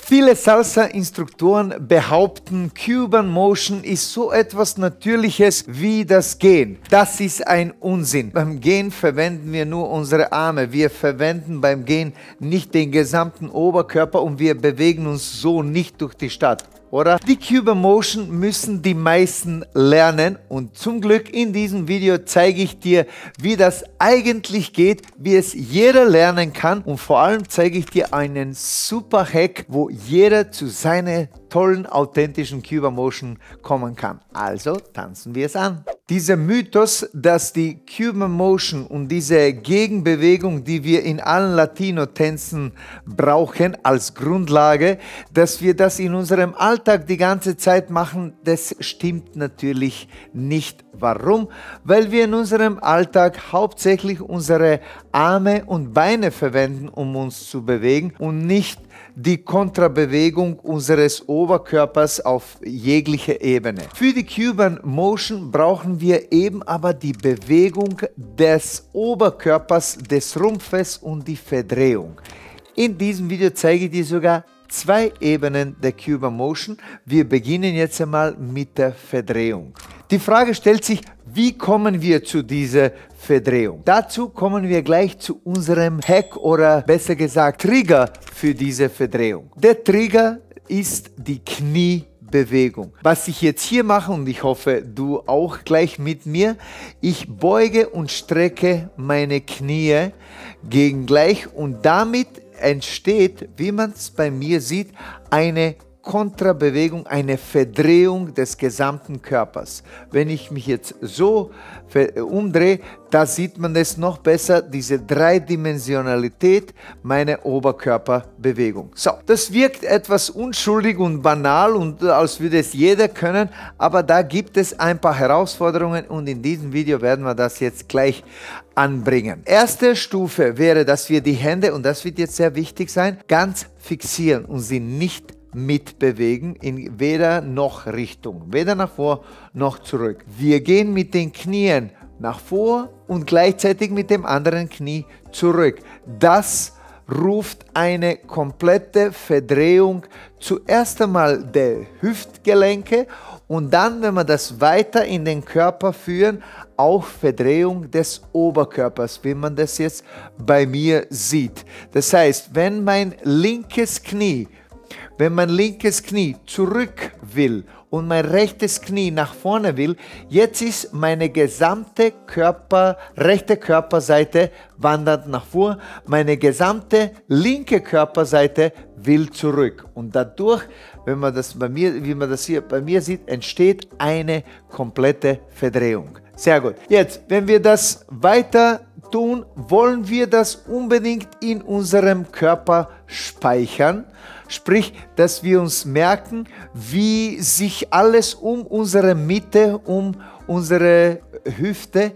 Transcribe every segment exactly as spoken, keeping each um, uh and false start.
Viele Salsa-Instruktoren behaupten, Cuban Motion ist so etwas Natürliches wie das Gehen. Das ist ein Unsinn. Beim Gehen verwenden wir nur unsere Arme. Wir verwenden beim Gehen nicht den gesamten Oberkörper und wir bewegen uns so nicht durch die Stadt. Oder? Die Cuban Motion müssen die meisten lernen und zum Glück in diesem Video zeige ich dir, wie das eigentlich geht, wie es jeder lernen kann und vor allem zeige ich dir einen super Hack, wo jeder zu seiner tollen, authentischen Cuban Motion kommen kann. Also tanzen wir es an. Dieser Mythos, dass die Cuban Motion und diese Gegenbewegung, die wir in allen Latino-Tänzen brauchen als Grundlage, dass wir das in unserem Alltag die ganze Zeit machen, das stimmt natürlich nicht. Warum? Weil wir in unserem Alltag hauptsächlich unsere Arme und Beine verwenden, um uns zu bewegen und nicht die Kontrabewegung unseres Oberkörpers auf jeglicher Ebene. Für die Cuban Motion brauchen wir eben aber die Bewegung des Oberkörpers, des Rumpfes und die Verdrehung. In diesem Video zeige ich dir sogar zwei Ebenen der Cuban Motion. Wir beginnen jetzt einmal mit der Verdrehung. Die Frage stellt sich, wie kommen wir zu dieser Verdrehung? Dazu kommen wir gleich zu unserem Hack oder besser gesagt Trigger für diese Verdrehung. Der Trigger ist die Kniebewegung. Was ich jetzt hier mache, und ich hoffe, du auch gleich mit mir, ich beuge und strecke meine Knie gegen gleich und damit entsteht, wie man es bei mir sieht, eine Kontrabewegung, eine Verdrehung des gesamten Körpers. Wenn ich mich jetzt so umdrehe, da sieht man es noch besser, diese Dreidimensionalität meiner Oberkörperbewegung. So, das wirkt etwas unschuldig und banal und als würde es jeder können, aber da gibt es ein paar Herausforderungen und in diesem Video werden wir das jetzt gleich anbringen. Erste Stufe wäre, dass wir die Hände, und das wird jetzt sehr wichtig sein, ganz fixieren und sie nicht mitbewegen in weder noch Richtung, weder nach vor noch zurück. Wir gehen mit den Knien nach vor und gleichzeitig mit dem anderen Knie zurück. Das ruft eine komplette Verdrehung zuerst einmal der Hüftgelenke und dann, wenn wir das weiter in den Körper führen, auch Verdrehung des Oberkörpers, wie man das jetzt bei mir sieht. Das heißt, wenn mein linkes Knie Wenn mein linkes Knie zurück will und mein rechtes Knie nach vorne will, jetzt ist meine gesamte Körper, rechte Körperseite wandert nach vor, meine gesamte linke Körperseite will zurück. Und dadurch, wenn man das bei mir, wie man das hier bei mir sieht, entsteht eine komplette Verdrehung. Sehr gut. Jetzt, wenn wir das weiter tun, wollen wir das unbedingt in unserem Körper speichern. Sprich, dass wir uns merken, wie sich alles um unsere Mitte, um unsere Hüfte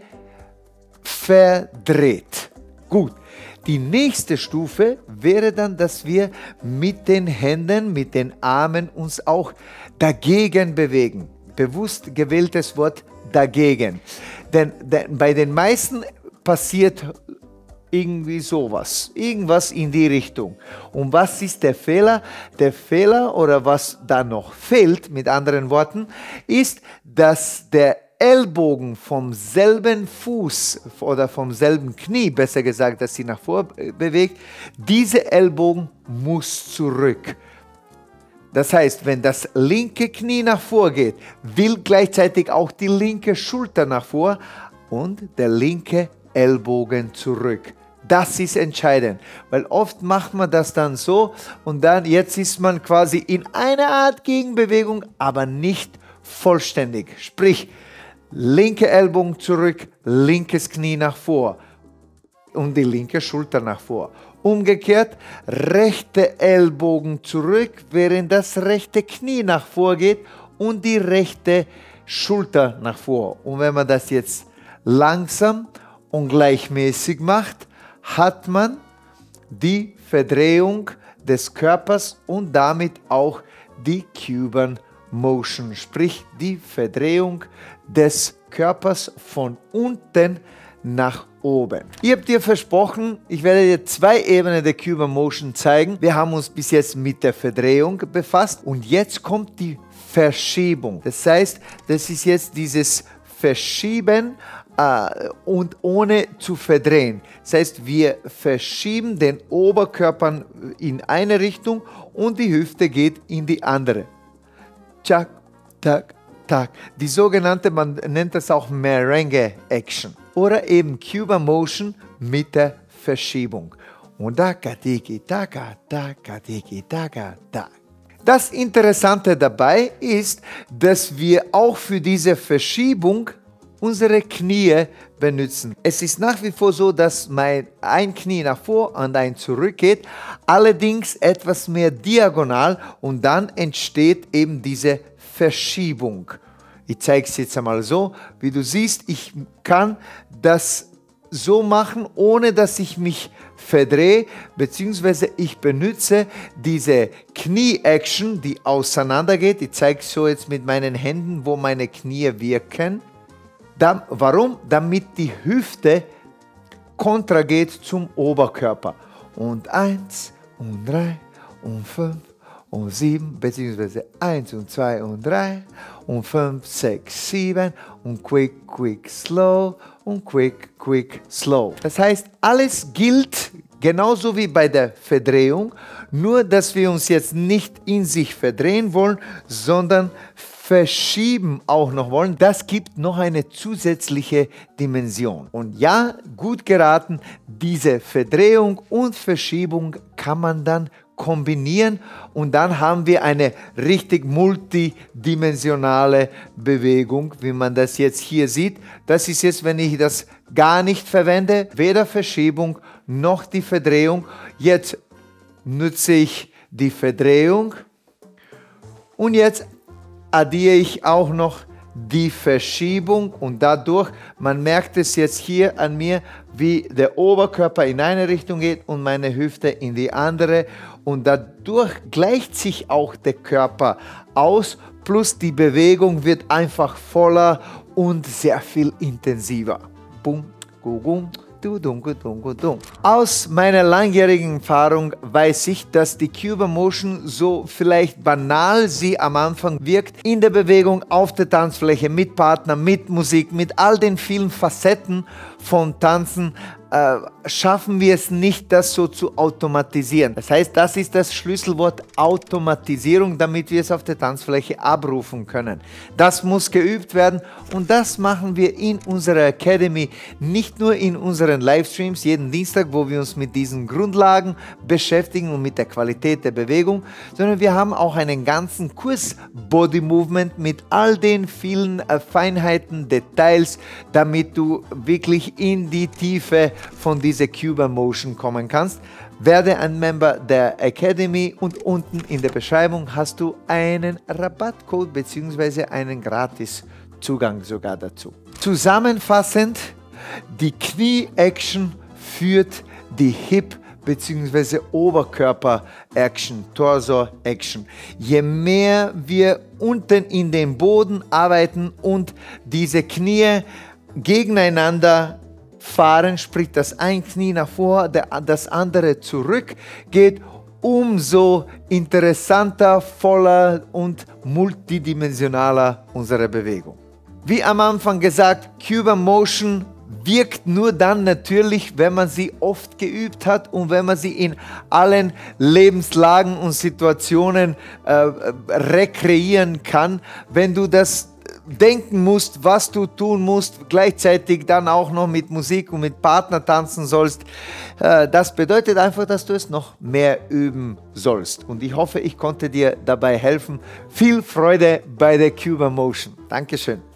verdreht. Gut, die nächste Stufe wäre dann, dass wir mit den Händen, mit den Armen uns auch dagegen bewegen. Bewusst gewähltes Wort dagegen. Denn, denn bei den meisten passiert irgendwie sowas, irgendwas in die Richtung. Und was ist der Fehler? Der Fehler oder was da noch fehlt, mit anderen Worten, ist, dass der Ellbogen vom selben Fuß oder vom selben Knie, besser gesagt, dass sie nach vor bewegt, dieser Ellbogen muss zurück. Das heißt, wenn das linke Knie nach vor geht, will gleichzeitig auch die linke Schulter nach vor und der linke Ellbogen zurück. Das ist entscheidend, weil oft macht man das dann so und dann jetzt ist man quasi in einer Art Gegenbewegung, aber nicht vollständig. Sprich, linke Ellbogen zurück, linkes Knie nach vor und die linke Schulter nach vor. Umgekehrt, rechte Ellbogen zurück, während das rechte Knie nach vor geht und die rechte Schulter nach vor. Und wenn man das jetzt langsam und gleichmäßig macht, hat man die Verdrehung des Körpers und damit auch die Cuban Motion, sprich die Verdrehung des Körpers von unten nach oben. Ich habe dir versprochen, ich werde dir zwei Ebenen der Cuban Motion zeigen. Wir haben uns bis jetzt mit der Verdrehung befasst und jetzt kommt die Verschiebung. Das heißt, das ist jetzt dieses Verschieben äh, und ohne zu verdrehen. Das heißt, wir verschieben den Oberkörper in eine Richtung und die Hüfte geht in die andere. Tschak, tak, tak. Die sogenannte, man nennt das auch Merengue Action. Oder eben Cuban Motion mit der Verschiebung. Und da, tiki, taka, taka, tiki, taka, tak. Das Interessante dabei ist, dass wir auch für diese Verschiebung unsere Knie benutzen. Es ist nach wie vor so, dass mein ein Knie nach vor und ein zurück geht, allerdings etwas mehr diagonal und dann entsteht eben diese Verschiebung. Ich zeige es jetzt einmal so, wie du siehst, ich kann das so machen, ohne dass ich mich verdrehe, beziehungsweise ich benutze diese Knie-Action, die auseinander geht. Ich zeige es so jetzt mit meinen Händen, wo meine Knie wirken. Da, warum? Damit die Hüfte kontra geht zum Oberkörper. Und eins und drei und fünf und sieben, beziehungsweise eins und zwei und drei und fünf, sechs, sieben und quick, quick, slow und quick, quick, slow. Das heißt, alles gilt genauso wie bei der Verdrehung, nur dass wir uns jetzt nicht in sich verdrehen wollen, sondern verschieben auch noch wollen. Das gibt noch eine zusätzliche Dimension. Und ja, gut geraten, diese Verdrehung und Verschiebung kann man dann kombinieren und dann haben wir eine richtig multidimensionale Bewegung, wie man das jetzt hier sieht. Das ist jetzt, wenn ich das gar nicht verwende, weder Verschiebung noch die Verdrehung. Jetzt nutze ich die Verdrehung und jetzt addiere ich auch noch die Verschiebung und dadurch, man merkt es jetzt hier an mir, wie der Oberkörper in eine Richtung geht und meine Hüfte in die andere und dadurch gleicht sich auch der Körper aus, plus die Bewegung wird einfach voller und sehr viel intensiver. Bum, gugum. Aus meiner langjährigen Erfahrung weiß ich, dass die Cuban Motion, so vielleicht banal sie am Anfang wirkt, in der Bewegung auf der Tanzfläche mit Partner, mit Musik, mit all den vielen Facetten von Tanzen, äh, schaffen wir es nicht, das so zu automatisieren. Das heißt, das ist das Schlüsselwort Automatisierung, damit wir es auf der Tanzfläche abrufen können. Das muss geübt werden und das machen wir in unserer Academy, nicht nur in unseren Livestreams jeden Dienstag, wo wir uns mit diesen Grundlagen beschäftigen und mit der Qualität der Bewegung, sondern wir haben auch einen ganzen Kurs Body Movement mit all den vielen äh, Feinheiten, Details, damit du wirklich in die Tiefe von dieser Cuban Motion kommen kannst. Werde ein Member der Academy und unten in der Beschreibung hast du einen Rabattcode bzw. einen Gratis-Zugang sogar dazu. Zusammenfassend, die Knie-Action führt die Hip- bzw. Oberkörper-Action, Torso-Action. Je mehr wir unten in den Boden arbeiten und diese Knie gegeneinander fahren, sprich das ein Knie nach vor, das andere zurück, geht umso interessanter, voller und multidimensionaler unsere Bewegung. Wie am Anfang gesagt, Cuban Motion wirkt nur dann natürlich, wenn man sie oft geübt hat und wenn man sie in allen Lebenslagen und Situationen äh, rekreieren kann. Wenn du das denken musst, was du tun musst, gleichzeitig dann auch noch mit Musik und mit Partner tanzen sollst. Das bedeutet einfach, dass du es noch mehr üben sollst. Und ich hoffe, ich konnte dir dabei helfen. Viel Freude bei der Cuban Motion. Dankeschön.